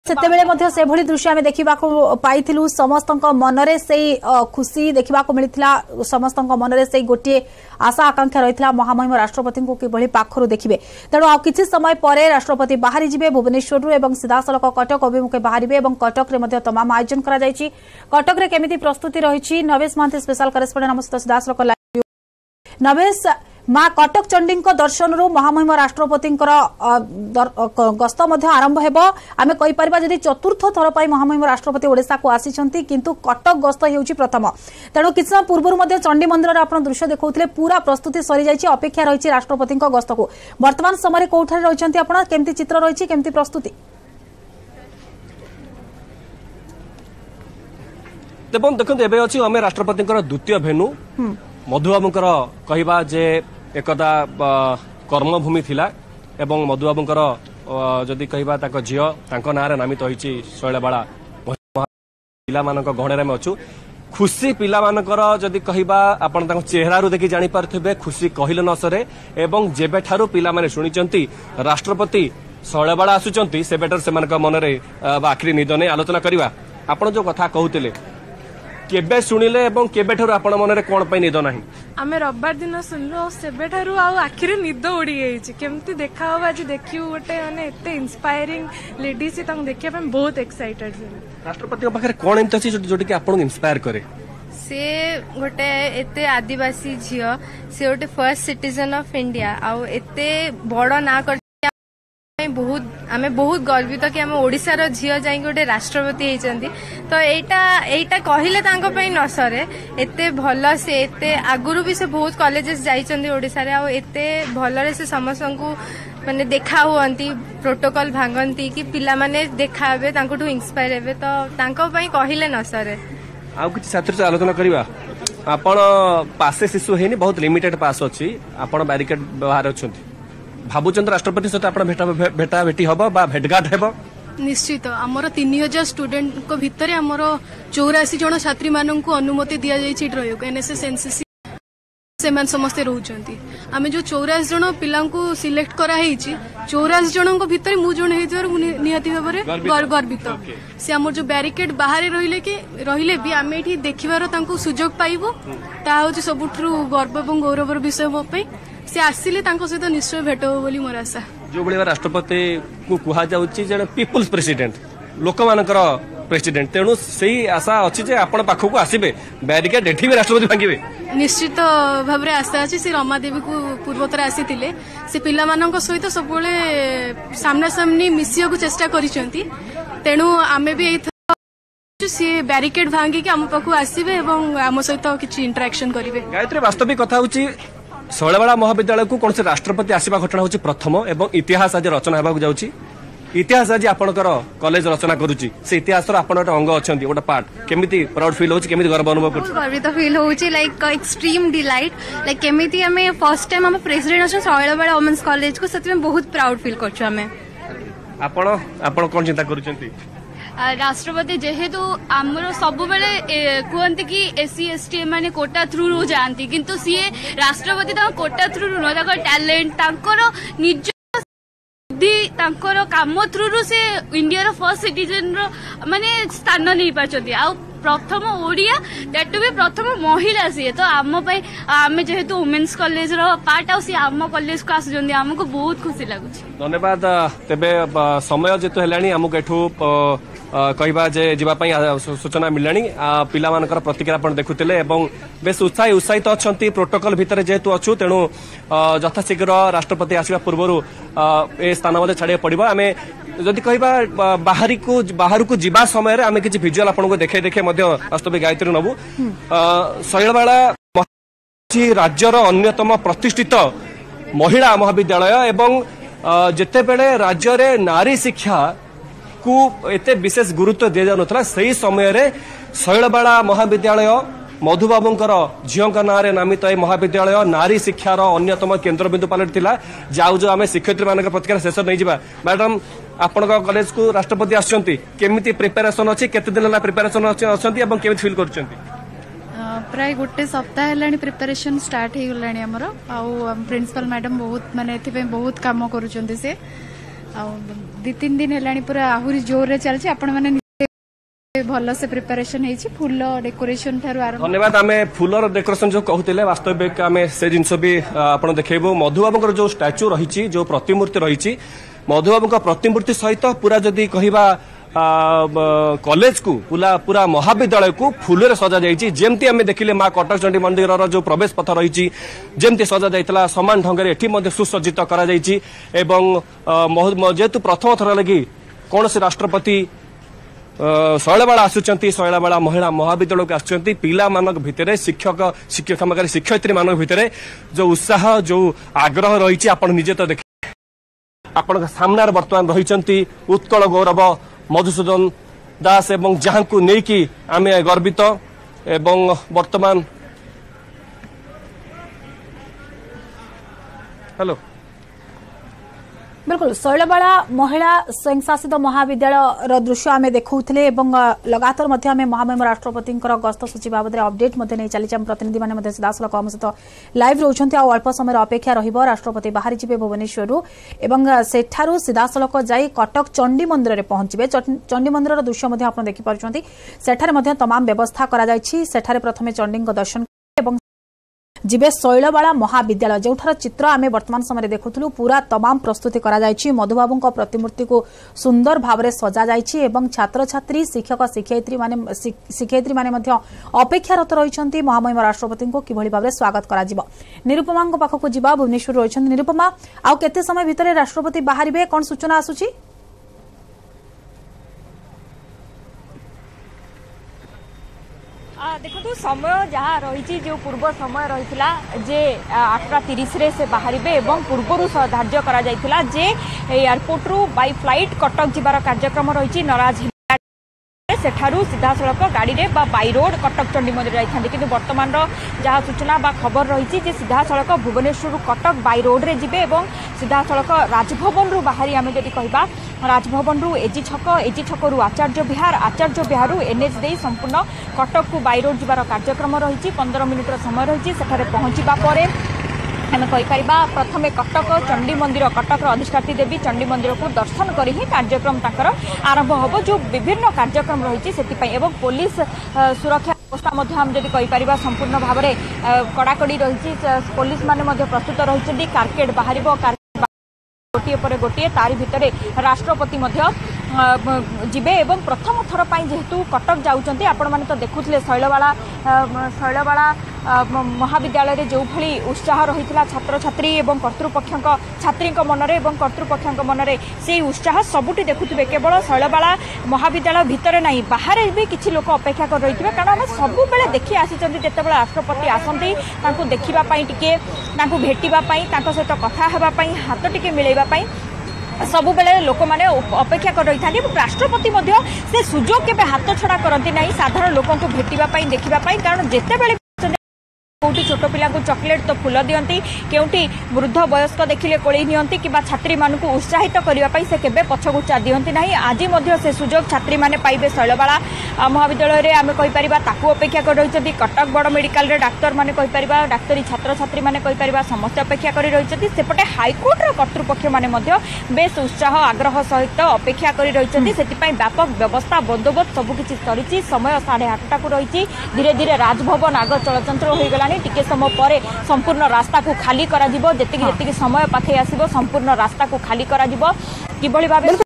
सेतेबेले से भली दृश्य आम देखा पाइलु समस्त मनरे से खुशी देखा मिलता समस्त मनरे से गोटे आशा आकांक्षा रही महामहिम राष्ट्रपति को किभली पाखर देखिए तेणु आ किछि समय पर राष्ट्रपति बाहरी जिबे भुवनेश्वर एवं सीधासलख कटक अभिमुखे बाहरिबे कटक रे तमाम आयोजन करा जायछि। कटक रे केमिति प्रस्तुति रही नवेश महांती स्पेशल करेस्पोंडेंट आम सहित सीधासलख लाइव। नवेश माँ कटक चंडी दर्शन रु महामहिम राष्ट्रपति गस्त आरंभ होब आम कहीपर चतुर्थ थर पर महामहिम राष्ट्रपति ओडिशा को आसी किंतु कटक गस्त होउछि प्रथम तेणु किसी समय पूर्व चंडी मंदिर आप दृश्य देखते पूरा प्रस्तुति सरी जाइए अपेक्षा रही राष्ट्रपति गस्त को वर्तमान समय कौठारे रही आप केमती चित्र रही केमती प्रस्तुति देखते एवं अच्छी आम राष्ट्रपति द्वितीय भेनु मधुबाबूंकर कहवा जे एकदा कर्मभूमि थिला एवं मधुबाबूंकर जदि कहवा झील तांको नारे नामित होइछि शैलबाला पिला मानक गहणे में अच्छु खुशी पिला मानकर जदि कहवा आपण तांको चेहरा रु देखि जानि पारथिबे खुशी कहिले न सरे एवं जेबे ठारू पिला माने सुनिचंती राष्ट्रपति शैलबाला आसुचंती सेबेटर सेमानक मनरे आखिरी निद नै आलोचना करिवा आपण जो कथा कहउतिले केबे सुनिले एवं केबे ठारू आपण मनरे कोन पई निद नाही आमे रविवार दिन सुनलो सेबे ठारू आ आखिर निद उड़ी गई केमती देखा हो आज देखियो गोटे माने एते इंस्पायरिंग लेडीज से तंग देखिया पे बहुत एक्साइटेड राष्ट्रपति के पाखरे कोन एमत अछि जोटी के आपण इंस्पायर करे से गोटे एते आदिवासी झियो से गोटे फर्स्ट सिटीजन ऑफ इंडिया आ एते बड़ ना कर बहुत आमे बहुत गर्वित कि आम ओडिशा रो झियो जाई गोटे राष्ट्रपति होइचंदी तो एटा कहिले तांको पई न सरे एते भलो से एते आगुरु भी से बहुत कॉलेजेस जाइचंदी ओडिशा रे आ एते भलो रे से समस्त को माने देखा हुअंती प्रोटोकॉल भांगंती कि पिला माने देखाबे तांको टू इंस्पायर हेबे तो तांको पई कहिले न सरे आ किछ छात्र से आलोचना करिवा आपण पासे शिशु हेनी बहुत लिमिटेड पास अछि आपण बैरिकेड बाहर अछंती भाबुचंद राष्ट्रपति सहित आप भेटा भेटी हम भेटघाट हेब निश्चित आमर 3000 स्टूडेंट को भितर आमर 84 जन छात्री मानक अनुमति दि जाइए एनएसएस एनसीसी से समस्ते रोचंती आमे जो 84 जन पिला सिलेक्ट कराई 84 जन भितर मु जन निहाती भाव गर्वित से आम जो बैरिकेड बाहर रहिले भी आम ये देखिबार सुजोग पाइबो ता होची सबुठु गर्व और गौरवर विषय मो पे से आसिले तांको सहित निश्चय भेट हो बोली मोर आशा जो बळे राष्ट्रपति को कुहा जाउची जने पीपल्स प्रेसिडेंट लोक मानकर प्रेसिडेंट तेणु सही आशा अछि जे आपण पाखो को आसीबे बैरिकेड एठी भी राष्ट्रपति भांगिबे निश्चित भाव रे आशा अछि से रमा देवी को पूर्वतर आसीतिले से पिला मानक सहित सब बळे सामना सामनी मिसियो को चेष्टा करिसंती तेणु आमे भी सी बैरिकेड भांगी के आम पाखो आसीबे एवं आम सहित किछि इंटरेक्शन करिवे गायत्री वास्तविक कथा होची शैलबाला महाविद्यालय को कौन से राष्ट्रपति आसवा घटना होची प्रथम एवं इतिहास आज रचना होगा जाउची इतिहास आज आपनकर कॉलेज रचना करूची से इतिहास रो आपण अंग अछंती ओटा पार्ट केमिति प्राउड फील होची केमिति गर्व अनुभव करछी गर्वित फील होची लाइक एक्सट्रीम डिलाइट लाइक केमिति हमें फर्स्ट टाइम हम प्रेसिडेंट अछन शैलबाला वुमेन्स कॉलेज को सती में बहुत प्राउड फील करछु हमें आपण कोन चिंता करूचंती राष्ट्रपति जेहेतु आमर सब कहते कि एससी एसटी माने कोटा थ्रू रु जाती किंतु सी राष्ट्रपति कोटा थ्रू रु न टैलेंट निज बुद्धि काम थ्रू रु से इंडिया रो फर्स्ट सिटीजन रो माने स्थान नहीं पारछथि आ प्रथम ओडिया दैट भी प्रथम महिला सी तो आम आम जेहेतु वुमेन्स कॉलेज रो पार्ट सी आम कॉलेज को आसुचंदी हमको बहुत खुशी लागुछि धन्यवाद तेबे समय जेतु हेलानी हमको एठू कहवा जे जीवाई सूचना मिलानी पिला मानकर प्रतिक्रिया आपण देखुतिले एवं बेस उत्साहित अच्छी प्रोटोकॉल भितर जेहेतु अच्छु तेणु यथाशीघ्र राष्ट्रपति आसवा पूर्व ए स्थान मध्य छाड़ा पड़ो आम जदि कहवा बाहर को जीवा समय आम किसी भिजुआल आपको देखे वास्तविक गायत्री नबू शैलबाला राज्यर अन्यतम प्रतिष्ठित महिला महाविद्यालय एवं जेतेबेले राज्य रे नारी शिक्षा को एते विशेष गुरुत्व दि जाउनथला सही समय रे शैलबाला महाविद्यालय मधुबाबूंकर झीओं नारे नामित ए महाविद्यालय नारी शिक्षार अन्यतम केन्द्रबिंदु पलटिला जाऊ जो आम शिक्षयित्री मान प्रतिक्रिया शेष नहीं जावा मैडम आपण कॉलेज को राष्ट्रपति आसुचंती केमिति प्रिपरेशन अछि केते दिन ला प्रिपरेशन अछि एवं केमिति फील करचंती प्राय गोटे सप्ताह हेलानी प्रिपरेशन स्टार्ट हो गलानी हमर आ प्रिंसिपल मैडम बहुत माने एथि बहुत काम करूचंती से दी तीन दिन है पूरा आहुरी जोर रे चलছে आपण माने भल से प्रिपरेशन है फुल डेकोरेशन ठारू आरंभ। धन्यवाद। आम फुलर डेकोरेशन जो कहते वास्तविक आम से जिनस भी आप देखो मधुबाबू जो स्टाच्यू रही जो प्रतिमूर्ति रही मधुबाबू प्रतिमूर्ति सहित पूरा जदि कहवा कॉलेज को पूरा महाविद्यालय को फूल सजा जाइए जमती आम देखिले माँ कटक चंडी मंदिर जो प्रवेश पथ रही जमती सजा जाइए समान ढंग से एटी सुसज्जित कर जेहेतु प्रथम थर लगी कौन से राष्ट्रपति शैलबाला आसुचंती शैलबाला महिला महाविद्यालय को आसुचंती पिला मानक भितरे शिक्षक क्षमकारी शिक्षयित्री मानक भितरे जो उत्साह जो आग्रह रही आपण निजे तो देख आपण सामने वर्तमान रही उत्कल गौरव मधुसूदन दास एवं जहां को नेकी आमे गर्वित एवं वर्तमान हेलो बिल्कुल शैलबाला महिला स्वयंशासित महाविद्यालय दृश्य आम देखुले लगातार महामहिम राष्ट्रपति गस्त सूची बाबद अपडेट नहीं चली प्रतिनिधि मैंने सीधासलख आम सहित लाइव रोचे अल्प समय अपेक्षा राष्ट्रपति बाहरी जी भुवनेश्वर सेठारू सीधासलख जाई कटक चंडी मंदिर में पहुंचे चंडी मंदिर दृश्य आप देखिपुंट सेठारे तमाम व्यवस्था कर प्रथम चंडी दर्शन जीवे शैलबाला महाविद्यालय जो चित्र आम वर्तमान समय देखुलु पूरा तमाम प्रस्तुति मधुबाबू प्रतिमूर्ति को सुंदर भाव में सजा जाइए छात्र छात्री शिक्षक शिक्षयित्री माने अपेक्षारत रही महामहिम राष्ट्रपति को किभली भाव में स्वागत करा निरुपमा पाखक जा भुवनेश्वर रही निरुपमा आउ केते समय भितर राष्ट्रपति बाहर कौन सूचना आसुची? देखो समय जहाँ रही जो पूर्व समय रही जे 8:30 से बाहर पूर्व धार्य करा जे एयरपोर्ट रु बाय फ्लाइट कटक जीवार कार्यक्रम रही नराज सेठारू सीधासलख गाड़ी रे बाई रोड कटक चंडी मंदिर जाइथांती किंतु वर्तमान जहाँ सूचना बा खबर रही सीधासलख भुवनेश्वर कटक बाई रोड रे जिबे एवं सीधासलख राजभवन रु बाहरी आमे जदि कहबा राजभवन रु एजी छक रु आचार्य विहार एनएच दे संपूर्ण कटक को बाई रोड जीवार कार्यक्रम रही 15 मिनिटर समय रही सेठारे पहुंचीबा परे आम कहीपर प्रथम कटक चंडी मंदिर कटक अधिष्ठात्री देवी चंडी मंदिर को दर्शन कर ही कार्यक्रम आरंभ हम जो विभिन्न कार्यक्रम रही से पुलिस सुरक्षा व्यवस्था आम जब कहीपर संपूर्ण भाव में कड़ाकड़ी रही पुलिस माने प्रस्तुत रही कार्केट बाहर गोटे पर गोटे तारी भितर राष्ट्रपति जीवे एवं प्रथम थर जेहेतु कटक जाऊँच आपण मैंने तो देखुले शैलबाला महाविद्यालय रे जो भली उत्साह रही छात्र छात्री एवं कर्तृपक्ष छात्री मनरे एवं कर्तृपक्ष मनरे से उत्साह सबुठी देखुवे केवल शैलबाला महाविद्यालय भितर नहीं बाहर भी किसी लोक अपेक्षा कर रही है कारण आम सब बेले देखी आसी जिते राष्ट्रपति आसती देखापी टे भेटापी सहित कथा हाथ टिके मिलैवाई सबु बेले लोक मैंने अपेक्षा कर रही था राष्ट्रपति से सुजोग के हाथ छड़ा करती ना साधारण लोक भेटापी देखापी कारण जिते बड़े कौटी छोट पिला को चॉकलेट तो फूल दियंती केउटी वृद्ध वयस्क देखिले कोली नियंती कि छात्री मानक उत्साहित करने से केबे पछगुचा दियंती नाही आज से सुजोग छात्री माने पाइबे शैलबाला महाविद्यालय रे आमे कहि परिबा ताकू अपेक्षा कर रही कटक बड़ मेडिकल रे डाक्तर माने कहि परिबा डाक्तरी छात्र छात्री माने कहि परिबा समस्त अपेक्षा कर रही सेपटे हाईकोर्ट रो कर्तृपक्ष माने बेस उत्साह आग्रह सहित अपेक्षा कर रही व्यापक व्यवस्था बंदोबस्त सबकिछि सरी समय 8:30 को रही धीरे धीरे राजभवन आग चलचंचल हो गला टिके समय पर संपूर्ण रास्ता को खाली करा जिवो जेतिकी समय पाखे आसीबो संपूर्ण रास्ता को खाली करा जिवो किबळी भाबे